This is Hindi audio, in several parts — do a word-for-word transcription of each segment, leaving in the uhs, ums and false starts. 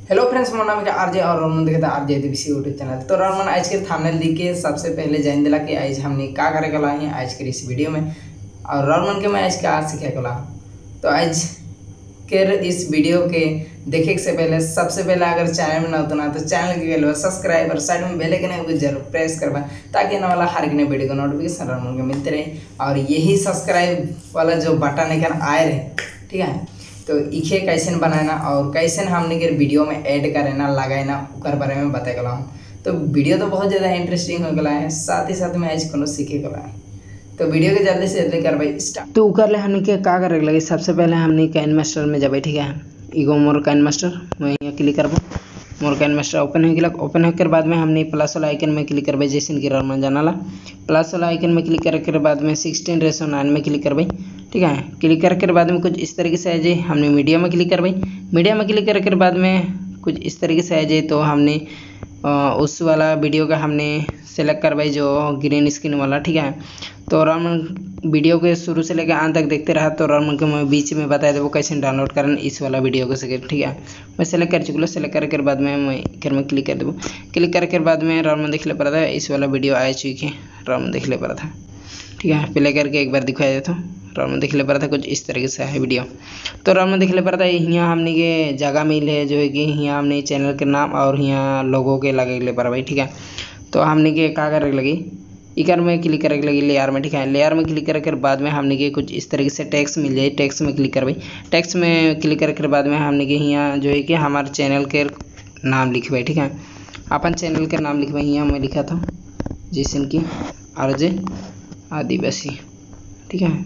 हेलो फ्रेंड्स, मोर नाम है आरजे और रमन देखता आरजे देवीसी यूट्यूब चैनल। तो रमन आज के थंबनेल दी के सबसे पहले जान दिला कि आज हमने का करे कला है आज के इस वीडियो में, और रमन के मैं आज क्या सीखे कला। तो आज के इस वीडियो के देखे से पहले सबसे पहले अगर चैनल में ना होता ना तो चैनल के लिए सब्सक्राइब और साइड में बेल आइकन को जरूर प्रेस करवा ताकि ना वाला हर एक नए वीडियो का नोटिफिकेशन रमन को मिलते रहे। और यही सब्सक्राइब वाला जो बटन है आए रहे, ठीक है। तो इखे कैसे बनाना और कैसे हमने के वीडियो में ऐड करेना लगाना उकर बारे में बता गला हूँ। तो वीडियो तो बहुत ज़्यादा इंटरेस्टिंग हो गला है, साथ ही साथ में आज को सीखे गला है। तो वीडियो के जल्दी से जल्दी करवाई स्टार्ट। तो उकर ले हमने के का करे लगे, सबसे पहले हमने काइन मास्टर में जब, ठीक है। ईगो मोर काइन मास्टर मैं यहाँ क्लिक करबो, मोर काइन मास्टर ओपन हो गया। ओपन होकर बाद में हमने प्लस वाला आइकन में क्लिक करबे, जैसे कि रमन जानाला प्लस वाला आइकन में क्लिक करे के बाद में सिक्सटीन रेसो नाइन में क्लिक करबे, ठीक है। क्लिक करके बाद में कुछ इस तरीके से आ जाए, हमने मीडिया में क्लिक करबे। मीडिया में क्लिक करके बाद में कुछ इस तरीके से आ जाए, तो हमने आ, उस वाला वीडियो का हमने सेलेक्ट करवाई जो ग्रीन स्क्रीन वाला, ठीक है। तो रमन वीडियो के शुरू से लेकर अंत तक देखते रहा, तो रमन को मैं बीच में बता देवो कैसे डाउनलोड करना इस वाला वीडियो को सके, ठीक है। मैं सेलेक्ट कर चुका, सेलेक्ट करके बाद में मैं इकर में क्लिक कर देवो। क्लिक करके बाद में रमन देख ले पड़ा था इस वाला वीडियो आ चुकी है, रमन देख ले पड़ा था, ठीक है। प्ले करके एक बार दिखाई देता हूँ। रमन देख ले पड़ा था कुछ इस तरीके से है वीडियो। तो रमन देख ले पड़ा था यहाँ हमने के जगह मिल है जो है कि यहाँ हमने चैनल के नाम और यहाँ लोगों के लगे ले पड़ा भाई, ठीक है। तो हमने के का करे लगी इकर में क्लिक करे लगी लेयर में, ठीक है। लेयर में क्लिक करके बाद में हमने के कुछ इस तरीके से टैक्स मिल जाए, टैक्स में क्लिक करवाई। टैक्स में क्लिक करके बाद में हमने के यहाँ जो है कि हमारे चैनल के नाम लिखवाई, ठीक है। अपन चैनल के नाम लिखवाई, यहाँ मैं लिखा था जैसे कि आरजे आदिवासी, ठीक है,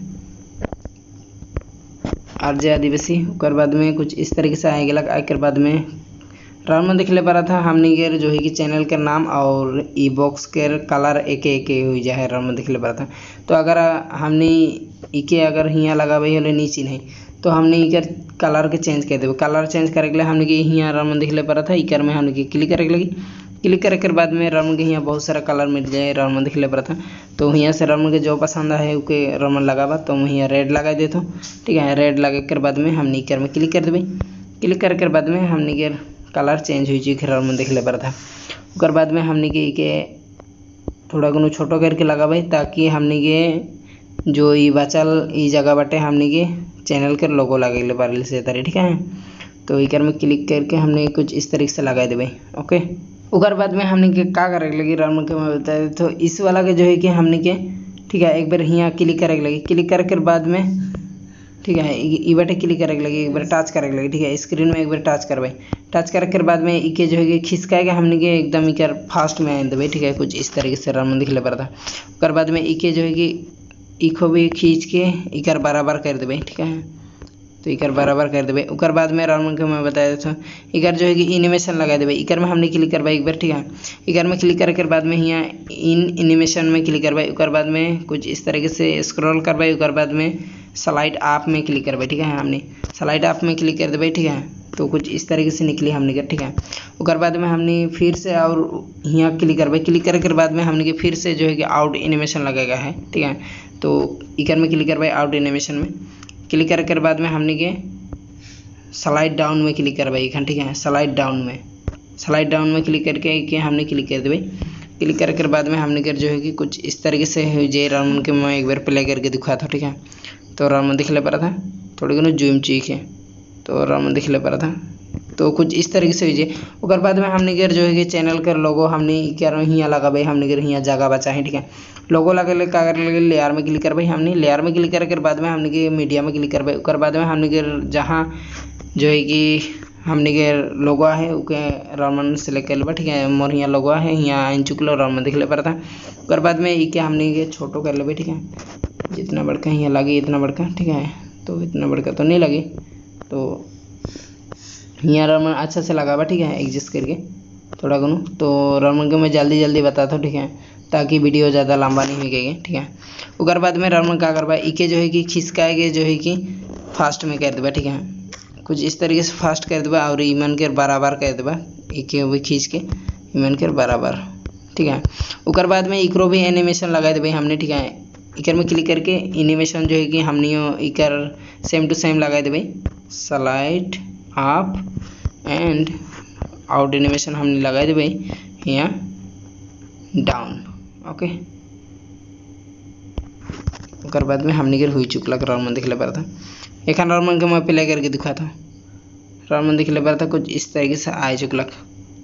आरजे आदिवासी। उसके बाद में कुछ इस तरीके से आए गलक आकर बाद में रमन देख ले पा रहा था हमने के जो है कि चैनल के नाम और ई बॉक्स के कलर एक एक हो जाए, रमन देख ले पा रहा था। तो अगर हमने इके अगर यहाँ लगावे होले नीचे नहीं, तो हमने इकर कलर के चेंज कर देवे। कलर चेंज करे के लिए हमने के यहाँ रमन देख ले पा रहा था इकर में हमने के क्लिक करे लगी। क्लिक करे के बाद में रमन के यहाँ बहुत सारा कलर मिल जाए, रमन देख ले पा रहा था। तो यहाँ से रमन के जो पसंद है उके रमन लगावा, तो मैं यहाँ रेड लगा देता हूँ, ठीक है। रेड लगा कर बाद में हमने इकर में क्लिक कर देवे। क्लिक करके बाद में हमने के कलर चेंज हो चुकी है, रमन देख ले पा रहा था। उसके बाद में हमने के इके थोड़ा गुनो छोटो करके लगावे ताकि हमने के जो ये बचल ये जगह बटे हमने के चैनल के लोगो लगे ले पारे से तारे, ठीक है। तो इकर में क्लिक करके हमने कुछ इस तरीके से लगा देवे, ओके। उकर बाद में हमने के का करे लगी रमन के मैं बता दे। तो इस वाला के जो है कि हमने के, ठीक है, एक बार यहाँ क्लिक करे लगी। क्लिक करके बाद में, ठीक है, ई बटे क्लिक करे लगी, एक बार टच करे लगी, ठीक है। स्क्रीन में एक बार टच करवाई। टच करके बाद में इके जो है कि खिसकाएगा हमने के एकदम इकर फास्ट में देवे, ठीक है। कुछ इस तरीके से रमन दिख ले पड़ा था। उसके बाद में इके जो है कि इको भी खींच के इकर बराबर कर देवे, ठीक है। तो इकर बराबर कर देवे। उसके बाद में रमन को मैं बता देता हूँ इकर जो है कि एनिमेशन लगा देवे। इकर में हमने क्लिक करवाई एक बार, ठीक है। इकर में क्लिक करके बाद में यहाँ इन एनिमेशन में क्लिक करवाई। उसके बाद में कुछ इस तरीके से स्क्रॉल करवाई। उसके बाद में स्लाइड आप में क्लिक करवाई, ठीक है। हमने स्लाइड आप में क्लिक कर देवे, ठीक है। तो कुछ इस तरीके से निकली हमने के, ठीक है। उसके बाद में हमने फिर से और यहाँ क्लिक करवाई। क्लिक करके बाद में हमने के फिर से जो है कि आउट एनिमेशन लगेगा है, ठीक है। तो इकर में क्लिक करवाई आउट एनिमेशन में। क्लिक करके बाद में हमने के स्लाइड डाउन में क्लिक करवाई, ठीक है। स्लाइड डाउन में स्लाइड डाउन में क्लिक करके के हमने क्लिक कर देवे। क्लिक करके बाद में हमने कर जो है कि कुछ इस तरीके से हो जाए, रमन के मैं एक बार प्ले करके दिखा था, ठीक है। तो रमन दिख ले पा रहा था थोड़ी को जूम चाहिए, तो रमन दिख ले पा रहा था। तो कुछ इस तरीके से हो जाए। उसके बाद में हमने कर जो है कि चैनल कर लोगो हमने क्या यहाँ लगा भाई, हमने कर यहाँ जगह बचा है, ठीक है। लोगो लगे ले का लगे लेयर में क्लिक कर भाई। हमने लेयर में क्लिक करके बाद में हमने के मीडिया में क्लिक कर भाई। उसके बाद में हमने के जहाँ जो है कि हमने के लोगो है उके रमन सेलेक्ट कर लेबा, ठीक है। मोर यहाँ लोगो है यहाँ इन चुकलो रमन देख ले पा रहा था। उसके बाद में इके हमने के छोटो कर लेबे, ठीक है। जितना बड़का यहाँ लगे इतना बड़का, ठीक है। तो इतना बड़का तो नहीं लगे, तो यहाँ रमन अच्छा से लगावा, ठीक है, एडजस्ट करके थोड़ा गुनो। तो रमन को मैं जल्दी जल्दी बताता हूँ, ठीक है, ताकि वीडियो ज़्यादा लंबा नहीं होगी, ठीक है। उसके बाद में रमन क्या करवा इके जो है कि खिसकाएगे जो है कि फास्ट में कर देवा, ठीक है। कुछ इस तरीके से फास्ट कर देवा और ईमन के बराबर कर देवा, इके भी खींच के ईमन के बराबर, ठीक है। उसके बाद में इकरो भी एनिमेशन लगा देवे हमने, ठीक है। इकर में क्लिक करके एनिमेशन जो है कि हमने इकर सेम टू सेम लगा देवे, slide up and out animation हमने लगा देवे यहाँ डाउन। ओके ओकर बाद में हमने हुई चुकलक रॉर्मन दिखले पर था। एखन रॉर्मन के मैं प्ले करके दिखा था। रॉर्मन दिखले पर था कुछ इस तरीके से आए चुकलक।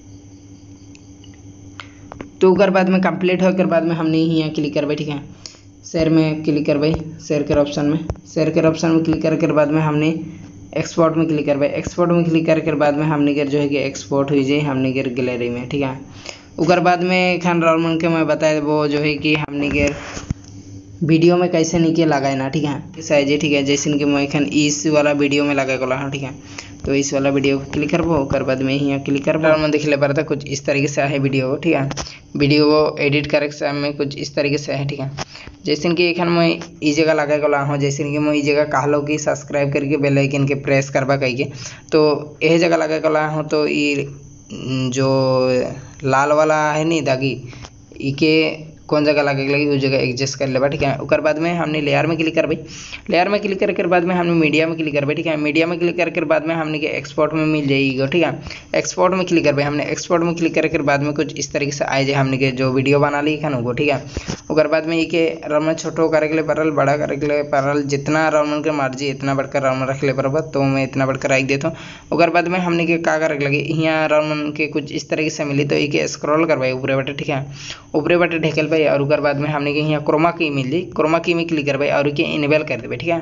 तो ओकर बाद में कंप्लीट होकर बाद में हमने यहाँ क्लिक करबे। ठीक है शेयर में क्लिक करबे। शेयर के ऑप्शन में शेयर के ऑप्शन में क्लिक करके बाद में हमने एक्सपोर्ट में क्लिक करबे। एक्सपोर्ट में क्लिक करके बाद में हमने के जो है कि एक्सपोर्ट हुई जाए हमने के गैलरी में। ठीक है ओकर बाद में खान रॉर्मन के मैं बता देबो जो है कि हमने के वीडियो में कैसे नीचे लगाए ना। ठीक है कैसे ठीक है जैसे कि मैं एखन इस वाला वीडियो में लगा गला हाँ। ठीक है तो इस वाला वीडियो को क्लिक करबो। ओकर बाद में यहाँ क्लिक करबो रॉर्मन दिखले पर था कुछ इस तरीके से है वीडियो। ठीक है वीडियो को एडिट करे के में कुछ इस तरीके से है। ठीक है जैसे कि एखन मैं ई जगह लगा गला हूँ। जैसे कि मैं ई जगह कहलो कि सब्सक्राइब करके बेल आइकन के प्रेस करबा कह के तो यह जगह लगा गला हूँ। तो ये जो लाल वाला है नहीं दागी इके कौन जगह लगे लगी उस जगह एडजस्ट कर लेबा। ठीक है ओकर बाद में हमने लेयर में क्लिक करबे। लेयर में क्लिक करके बाद में हमने मीडिया में क्लिक करबे। ठीक है मीडिया में क्लिक करके बाद में हमने के एक्सपोर्ट में मिल जाएगी। ठीक है एक्सपोर्ट में क्लिक करबे। हमने एक्सपोर्ट में क्लिक करके बाद में कुछ इस तरीके से आए जाए हमने के जो वीडियो बना ली खान वो। ठीक है ओकर बाद में ये के रॉर्मन छोटो करे के लिए परल बड़ा करे के लिए परल जितना रॉर्मन के मर्जी इतना बढ़कर रॉर्मन रख ले पर तो मैं इतना बढ़कर रख देता हूँ। ओकर बाद में हमने के का करे लगे यहाँ रॉर्मन के कुछ इस तरीके से मिली तो ये स्क्रॉल करवाई ऊपरे बटे। ठीक है ऊपरे बटे ढकेल पाई और ओकर बाद में हमने के यहाँ क्रोमा की मिल जाए। क्रोमा की में क्लिक करबे और के इनेबल कर देबे। ठीक है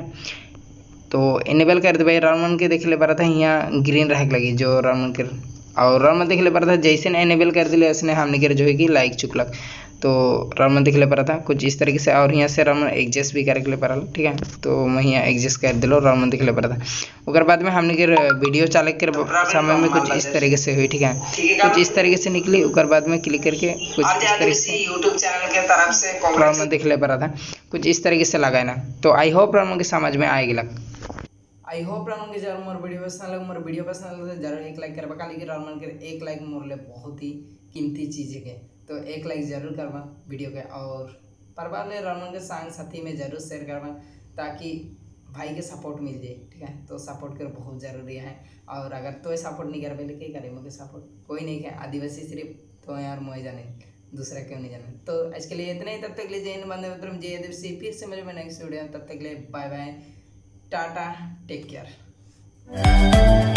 तो इनेबल कर देबे। रॉर्मन के देख ले पर था यहाँ ग्रीन रह लगी जो रॉर्मन के और रॉर्मन देख ले पर था जैसे इनेबल कर दिले उसने हमने के जो है कि लाइक चुकलक। तो रॉर्मन देख ले पर था कुछ इस तरीके से और यहाँ से रॉर्मन एडजस्ट भी करे के लिए परल। ठीक है तो मैं यहाँ एडजस्ट कर दिलो रॉर्मन देख ले पर था। ओकर बाद में हमने के वीडियो चालू कर समय में कुछ इस तरीके से हुई। ठीक है कुछ इस तरीके से निकली। ओकर बाद में क्लिक करके कुछ इस तरीके से यूट्यूब चैनल के तरफ से रॉर्मन देख ले पर था कुछ इस तरीके से लगाए ना। तो आई होप रॉर्मन के समझ में आएगी लग। आई होप रॉर्मन के जरूर मोर वीडियो पसंद लगे। मोर वीडियो पसंद लगे तो जरूर एक लाइक करबा। काली के रॉर्मन के एक लाइक मोर ले बहुत ही कीमती चीज़ है तो एक लाइक जरूर करवा वीडियो के और परिवार ने रॉर्मन के संग साथी में जरूर शेयर करवा ताकि भाई के सपोर्ट मिल जाए। ठीक है तो सपोर्ट कर बहुत ज़रूरी है और अगर तो सपोर्ट नहीं कर पाए क्या करें मुझे सपोर्ट कोई नहीं है आदिवासी सिर्फ तो यार मोए जाने दूसरा क्यों नहीं जाने। तो आज के लिए इतना ही। तब तक के लिए जय हिंद वंदे मातरम जय आदिवासी। फिर से मिलेंगे नेक्स्ट वीडियो। तब तक के लिए bye bye tata take care.